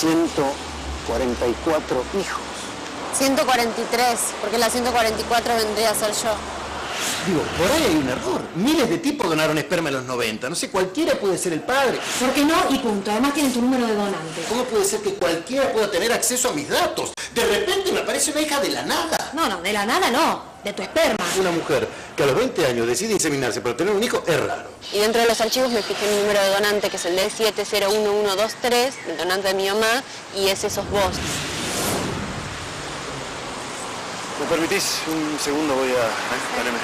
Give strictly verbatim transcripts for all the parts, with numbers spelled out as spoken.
ciento cuarenta y cuatro hijos. ciento cuarenta y tres, porque la ciento cuarenta y cuatro vendría a ser yo. Digo, por ahí hay un error. Miles de tipos donaron esperma en los noventa. No sé, cualquiera puede ser el padre. ¿Por qué no? Y punto. Además tienen tu número de donante. ¿Cómo puede ser que cualquiera pueda tener acceso a mis datos? De repente me aparece una hija de la nada. No, no, de la nada no. De tu esperma. Una mujer que a los veinte años decide inseminarse para tener un hijo es raro. Y dentro de los archivos me fijé mi número de donante, que es el D siete cero uno uno dos tres, el donante de mi mamá, y ese sos vos. ¿Me permitís un segundo? Voy a... ¿eh? Espérame.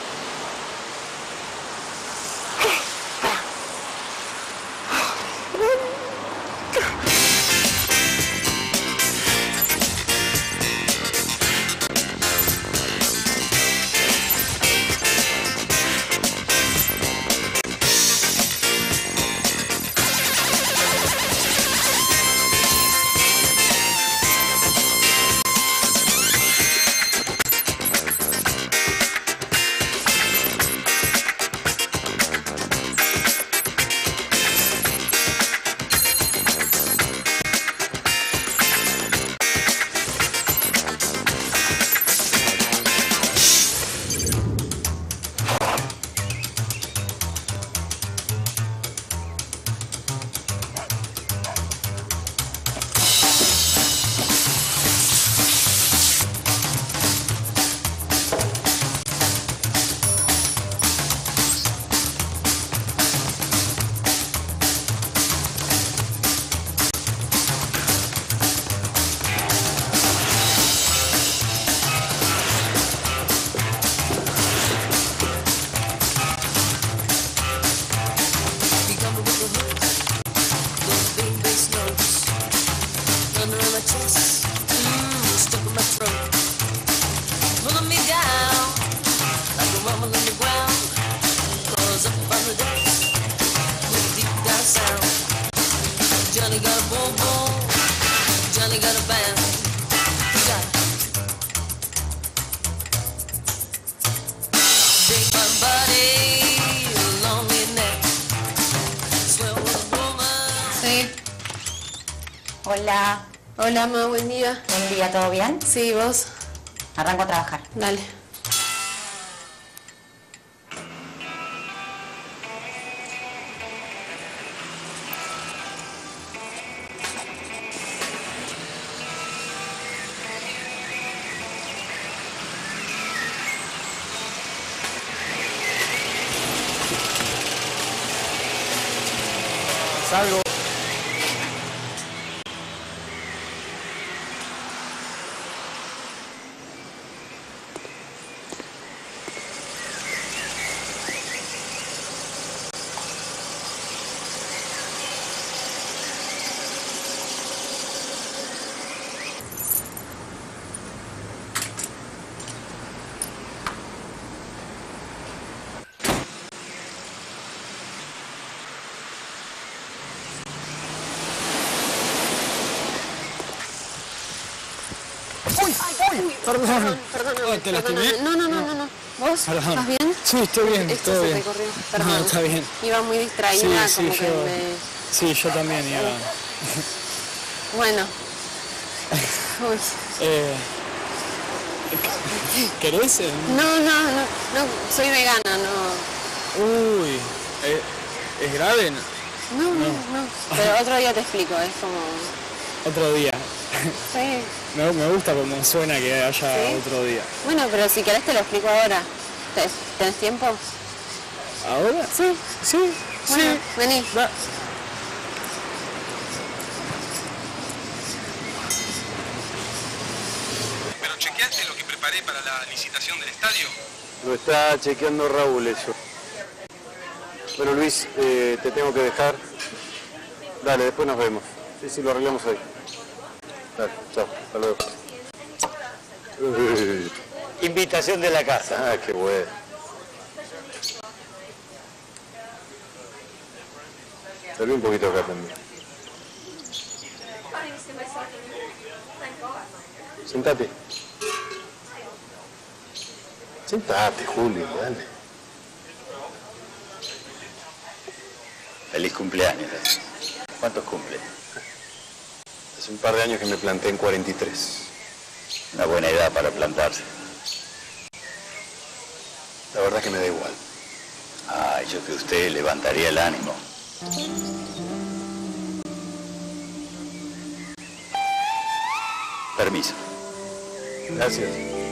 Sí. Hola. Hola, ma, buen día. Buen día, ¿todo bien? Sí, ¿vos? Arranco a trabajar. Dale. Salgo. Perdón, perdón. Oh, ¿te lastimé? No, no, no, no, no. ¿Vos? Perdón. ¿Estás bien? Sí, estoy bien, Esto todo se bien. te corrió. Perdón. No, está bien. Iba muy distraída, Sí, sí, como yo- que me... Sí, yo también iba. Bueno. Uy. Eh, ¿Querés? eh? No, no, no, no, soy vegana, no. Uy, eh, ¿es grave? No, no, no. Pero otro día te explico, es como... Otro día. Sí. Me, me gusta como suena que haya ¿Sí? otro día. Bueno, pero si querés te lo explico ahora. ¿Te- ¿Tenés tiempo? ¿Ahora? Sí. Sí, Bueno, sí. vení. Va. ¿Pero chequeaste lo que preparé para la licitación del estadio? Lo está chequeando Raúl eso. Bueno, Luis, eh, te tengo que dejar. Dale, después nos vemos. Sí, sí, lo arreglamos ahí. Dale, chao, hasta luego. Invitación de la casa. Ah, qué bueno. Serví un poquito acá también. Sentate. Sentate, Julio, dale. Feliz cumpleaños. ¿Cuántos cumple? Hace un par de años que me planté en cuarenta y tres. Una buena edad para plantarse. La verdad es que me da igual. Ah, yo que usted levantaría el ánimo. Permiso. Gracias.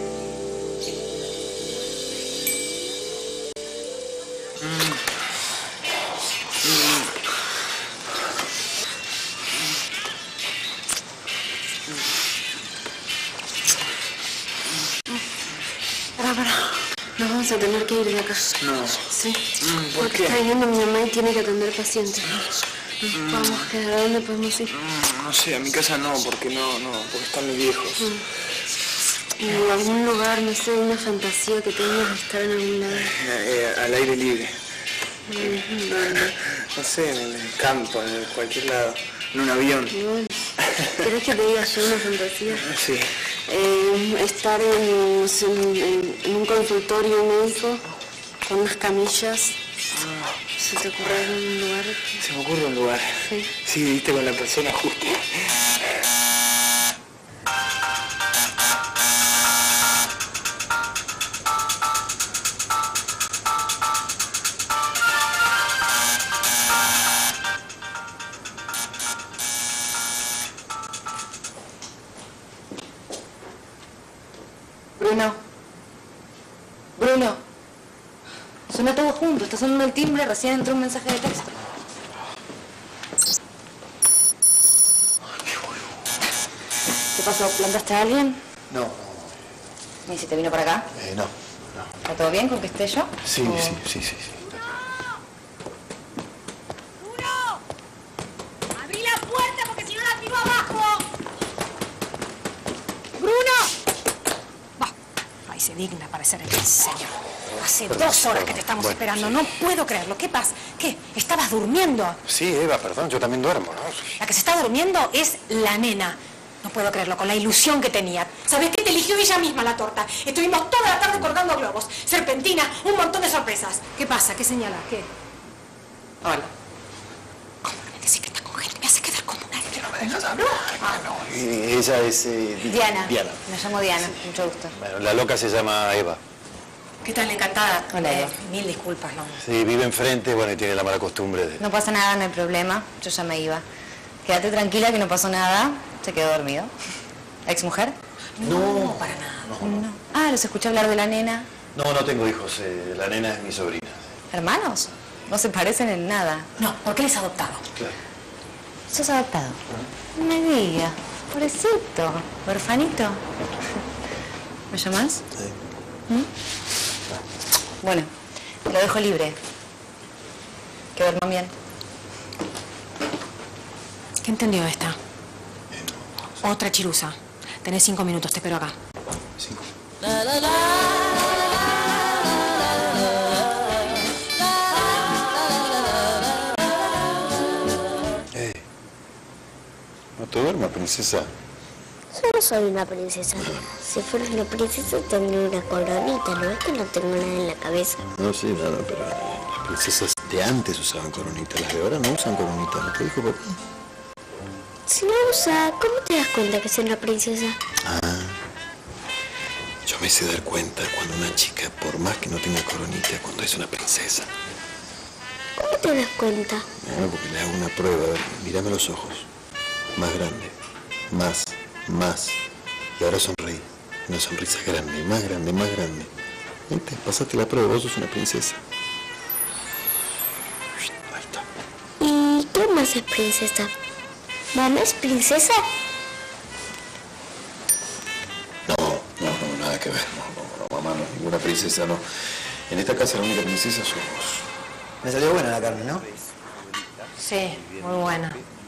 Pará, pará. Nos vamos a tener que ir de acá. No. Sí. Mm, ¿por Porque qué? está viniendo mi mamá y tiene que atender pacientes. Nos vamos a quedar. ¿A dónde podemos ir? Mm, No sé, a mi casa no, porque no, no, porque están muy viejos. En algún lugar, no sé, una fantasía que tengas de estar en algún lado. Eh, eh, al aire libre. Mm, ¿dónde? No sé, en el campo, en cualquier lado. En un avión. Y bueno, ¿querés que te diga yo una fantasía? Sí. Eh, estar en, no sé, en- en- en un consultorio médico con unas camillas. ¿Se te ocurre algún lugar? Se me ocurre un lugar. Sí. Sí, viste, con la persona justa. Bruno. Bruno. Suena todo junto. Está sonando el timbre. Recién entró un mensaje de texto. ¿Qué pasó? ¿Plantaste a alguien? No, no, ¿Y si te vino para acá? eh, no. ¿Está todo bien con que esté yo? Sí, ¿O- sí, sí, sí, sí. ¡Bruno! ¡Abrí la puerta porque si no la tiro abajo! ¡Bruno! Va, ahí se digna para ser el señor. Hace dos horas que te estamos Bueno, esperando. sí. No puedo creerlo. ¿Qué pasa? ¿Qué? ¿Estabas durmiendo? Sí, Eva, perdón, yo también duermo, ¿no? La que se está durmiendo es la nena. No puedo creerlo, con la ilusión que tenía. ¿Sabes qué? Te eligió ella misma la torta. Estuvimos toda la tarde colgando globos, serpentina, un montón de sorpresas. ¿Qué pasa? ¿Qué señala? ¿Qué? Hola. ¿Cómo que me decís que está con gente? Me hace quedar como una... No me dejas hablar. No, y ella es... eh, Diana. Diana. Me llamo Diana. Mucho gusto. Bueno, la loca se llama Eva. ¿Qué tal? Encantada. Hola, Eh, Eva. mil disculpas, ¿no? Sí, vive enfrente, bueno, y tiene la mala costumbre de... No pasa nada, no hay problema. Yo ya me iba. Quédate tranquila que no pasó nada. Se quedó dormido. ¿Ex mujer? No, para nada. No. Ah, los escuché hablar de la nena. No, no tengo hijos, eh, la nena es mi sobrina. ¿Hermanos? No se parecen en nada. No, ¿por qué les adoptado? Claro. ¿Sos adoptado? No me diga. Pobrecito. ¿Orfanito? ¿Me llamás? Sí. ¿Mm? Bueno, lo dejo libre. Que duerman bien. ¿Qué entendió esta? Otra chirusa. Tenés cinco minutos, te espero acá. Cinco. Eh, no te duermas, princesa. Yo no soy una princesa. Si fuera una princesa tendría una coronita, ¿no es que no tengo nada en la cabeza? No sé nada, pero las princesas de antes usaban coronitas. Las de ahora no usan coronitas. ¿No te dijo papá? Si no usa, ¿cómo te das cuenta que soy una princesa? Ah, yo me sé dar cuenta cuando una chica, por más que no tenga coronita, cuando es una princesa. ¿Cómo te das cuenta? Bueno, porque le hago una prueba. A ver, mírame los ojos. Más grande. Más. Más. Y ahora sonreí. Una sonrisa grande. Más grande, más grande. Vente, pasaste la prueba. Vos sos una princesa. Ahí está. ¿Y qué más es princesa? ¿Mamá es princesa? No, no, no, nada que ver. No, no, no, mamá no, ninguna princesa, no. En esta casa la única princesa sos vos. Me salió buena la carne, ¿no? Sí, muy buena.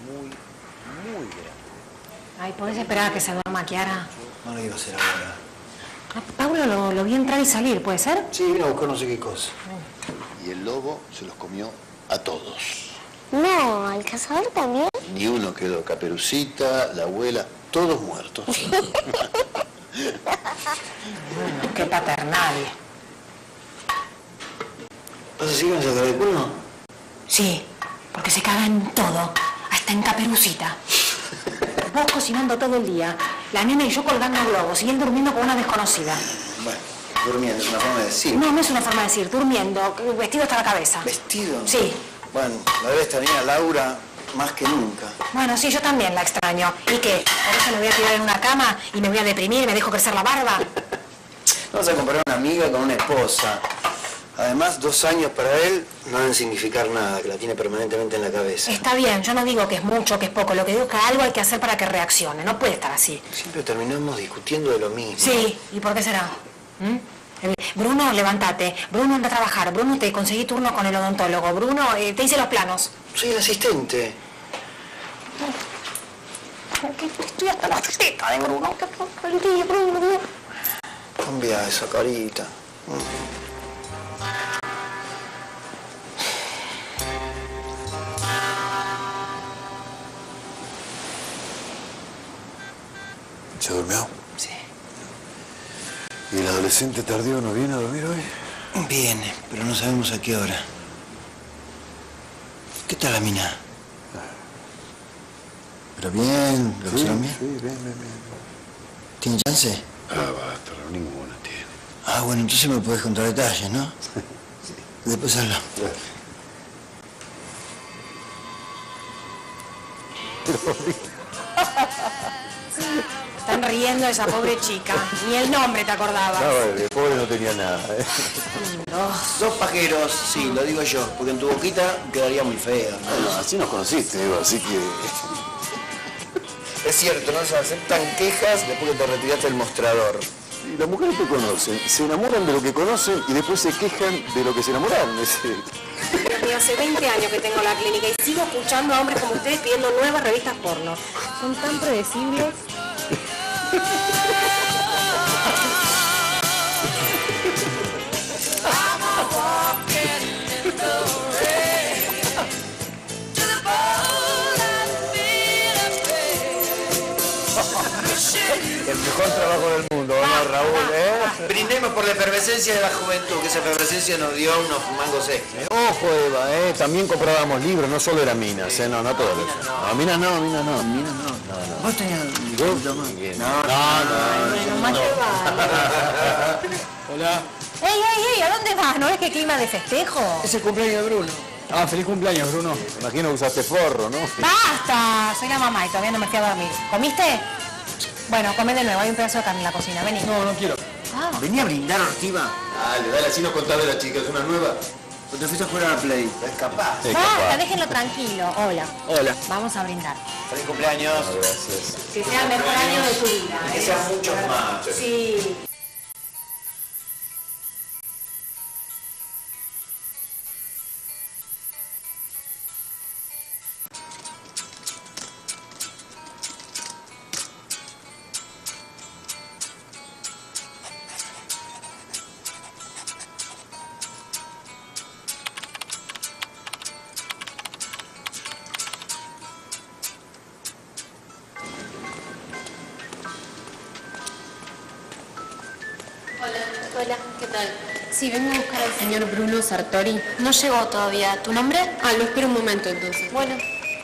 Ay, ¿podés esperar a que se duerma Kiara? No lo iba a hacer ahora. Ah, Pablo lo, lo vi entrar y salir, ¿puede ser? Sí, vine a buscar no sé qué cosa. Y el lobo se los comió a todos. No, ¿al cazador también? Ni uno quedó. Caperucita, la abuela, todos muertos. Qué paternal. ¿Vas a seguir con esa cara de culo? Sí, porque se caga en todo, hasta en Caperucita. Vos cocinando todo el día, la nena y yo colgando globos y él durmiendo con una desconocida. Bueno, durmiendo, es una forma de decir. No, no es una forma de decir, durmiendo, vestido hasta la cabeza. ¿Vestido? Sí. Bueno, la debe extrañar a Laura más que nunca. Bueno, sí, yo también la extraño. ¿Y qué? ¿Por eso me voy a tirar en una cama y me voy a deprimir y me dejo crecer la barba? Vamos a comparar una amiga con una esposa. Además, dos años para él no deben significar nada, que la tiene permanentemente en la cabeza. Está bien, yo no digo que es mucho, que es poco. Lo que digo es que algo hay que hacer para que reaccione. No puede estar así. Siempre terminamos discutiendo de lo mismo. Sí, ¿y por qué será? ¿Mm? Bruno, levántate. Bruno, anda a trabajar. Bruno, te conseguí turno con el odontólogo. Bruno, eh, te hice los planos. Soy el asistente. Estoy hasta la tetas de Bruno. Bruno. Cambia esa carita. Mm. ¿Se durmió? Sí. ¿Y el adolescente tardío no viene a dormir hoy? Viene, pero no sabemos a qué hora. ¿Qué tal la mina? ¿Pero bien? ¿Lo Sí, observan bien? sí, bien, bien, bien. ¿Tiene chance? Ah, basta, no, ninguna tiene. Ah, bueno, entonces me podés contar detalles, ¿no? Sí. Después habla. Están riendo de esa pobre chica. Ni el nombre te acordabas. No, el pobre no tenía nada, ¿eh? Dos, dos pajeros, sí, lo digo yo, porque en tu boquita quedaría muy feo, ¿no? Bueno, así nos conociste, Eva, así que... Es cierto, no se aceptan quejas después que te retiraste del mostrador. Y las mujeres te conocen, se enamoran de lo que conocen y después se quejan de lo que se enamoraron. Es decir, Dios mío, hace veinte años que tengo la clínica y sigo escuchando a hombres como ustedes pidiendo nuevas revistas porno. Son tan predecibles. el mejor trabajo del mundo, ¿no, Raúl? ¿Eh? Brindemos por la efervescencia de la juventud, que esa efervescencia nos dio unos mangos extra. Ojo, Eva, ¿eh? También comprábamos libros, no solo eran minas, ¿eh? No, no todos. No, minas no, minas no. Minas no. No, no. ¿Vos tenías un poquito más? No, no, no. Bueno, más te vale. Hola. ¡Ey, ey, ey! ¿A dónde vas? ¿No ves qué clima de festejo? Es el cumpleaños de Bruno. Ah, feliz cumpleaños, Bruno. Imagino que usaste forro, ¿no? ¡Basta! Soy la mamá y todavía no me fui a dormir. ¿Comiste? Bueno, come de nuevo. Hay un pedazo de carne en la cocina. Vení. No, no quiero. Ah. Vení a brindar, Ortiva. Dale, dale, así nos contás de la chica, es una nueva. ¿O te fuiste a jugar a la Play? Es capaz. Basta, déjenlo tranquilo. Hola. Hola. Vamos a brindar. Feliz cumpleaños. Gracias. Que sea el mejor año de tu vida. Que ¿eh? sean muchos más. Sí. Hola, ¿qué tal? Sí, vengo a buscar al señor Bruno Sartori. No llegó todavía. ¿Tu nombre? Ah, lo espero un momento entonces. Bueno.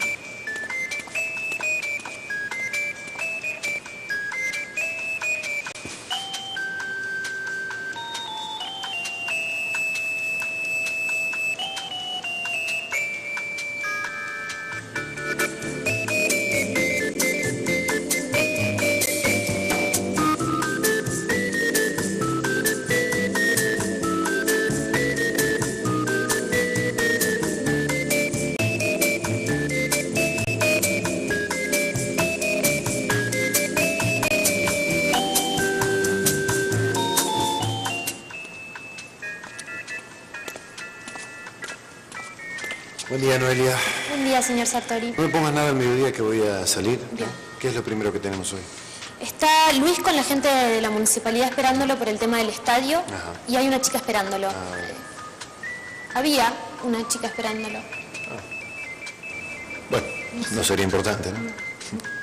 Buen día, Noelia. Buen día, señor Sartori. No me pongas nada al mediodía que voy a salir. Bien. ¿Qué es lo primero que tenemos hoy? Está Luis con la gente de la municipalidad esperándolo por el tema del estadio. Ajá. Y hay una chica esperándolo. Ah, bueno. Había una chica esperándolo. Bueno, no sería importante, ¿no?